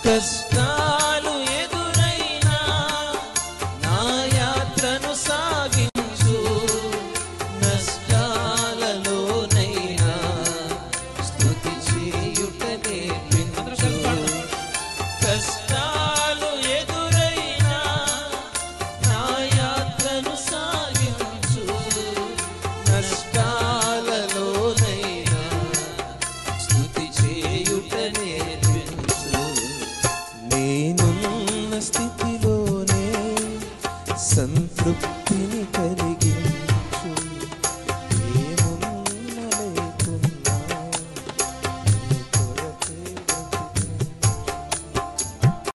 కష్టాలు ఎదురైనా నా యాత్రను సాగించు, నష్టాలలోనైనా స్తుతి చేయుట నేర్పించు. కష్టాలు ఎదురైనా నా యాత్రను సాగించు, నష్టాలలోనైనా స్తుతి చేయుట నేర్పించు. నేనున్న స్థితిలోనే సంతృప్తిని